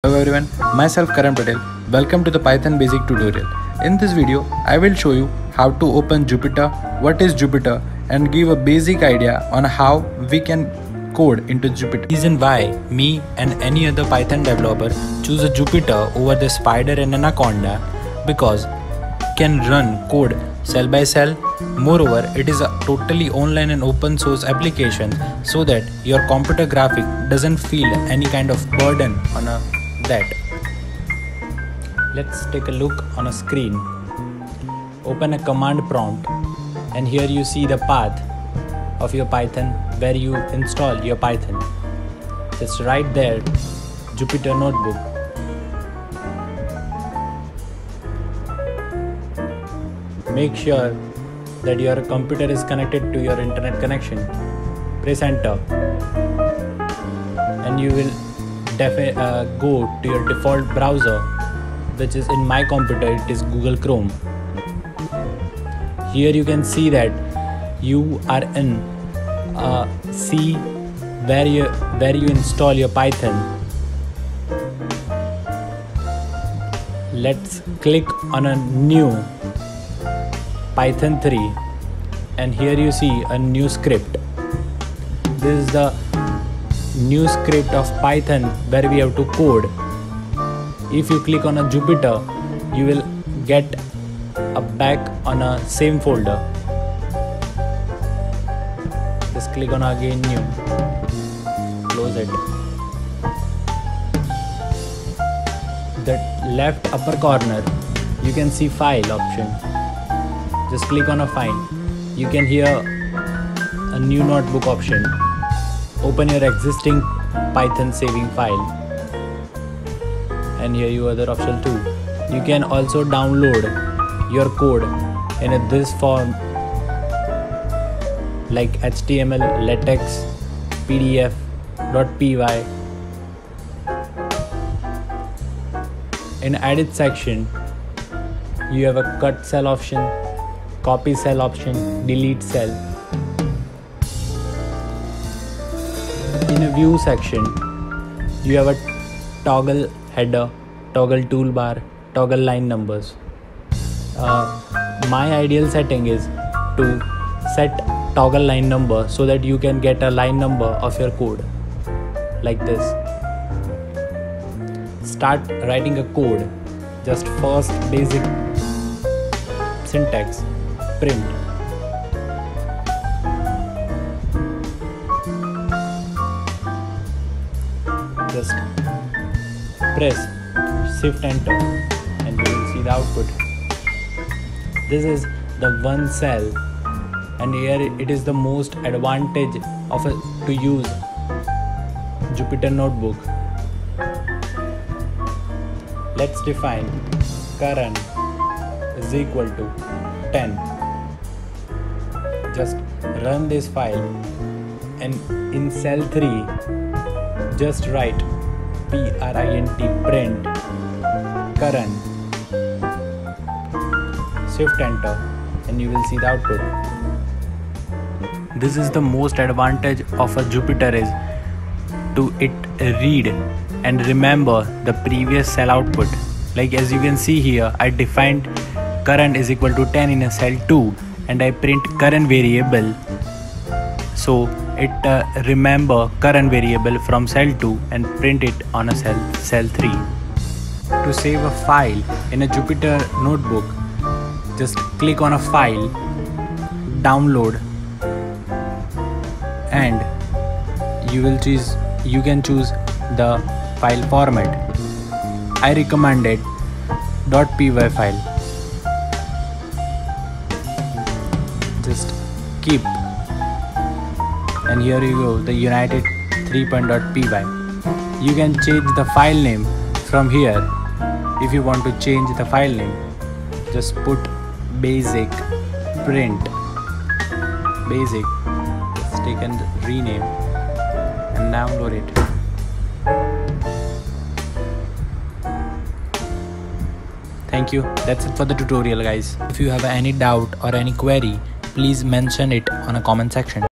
Hello everyone, myself Karan Patel. Welcome to the Python basic tutorial. In this video, I will show you how to open Jupyter, what is Jupyter, and give a basic idea on how we can code into Jupyter. Reason why me and any other Python developer choose a Jupyter over the Spider and Anaconda, because can run code cell by cell. Moreover, it is a totally online and open source application, so that your computer graphic doesn't feel any kind of burden on that. Let's take a look on a screen. Open a command prompt, and here you see the path of your Python where you install your Python. Just write there Jupyter Notebook. Make sure that your computer is connected to your internet connection. Press enter, and you will go to your default browser, which is in my computer it is Google Chrome. Here you can see that you are in C where you install your Python. Let's click on a new Python 3, and here you see a new script. This is the new script of Python where we have to code. If you click on a Jupyter, you will get a back on a same folder. Just click on again new, close it. The left upper corner you can see file option. Just click on a file. You can hear a new notebook option. Open your existing Python saving file, and here you other option too. You can also download your code in this form like HTML, LaTeX, PDF, .py. In edit section, you have a cut cell option, copy cell option, delete cell. In a view section, you have a toggle header, toggle toolbar, toggle line numbers. My ideal setting is to set toggle line number so that you can get a line number of your code like this. Start writing a code. Just first basic syntax, print. Just press shift enter, and you will see the output. This is the one cell, and here it is the most advantage of to use Jupyter Notebook. Let's define Karan is equal to 10. Just run this file, and in cell 3 just write print Karan, shift enter, and you will see the output. This is the most advantage of a Jupyter is to read and remember the previous cell output. Like as you can see here, I defined Karan is equal to 10 in a cell 2, and I print Karan variable, so it remember Karan variable from cell 2 and print it on a cell 3. To save a file in a Jupyter Notebook, just click on a file, download, and you can choose the file format. I recommended .py file. Just keep, and here you go, the United 3.py. You can change the file name from here. If you want to change the file name, just put basic print basic. Just take and rename and download it. Thank you. That's it for the tutorial, guys. If you have any doubt or any query, please mention it on a comment section.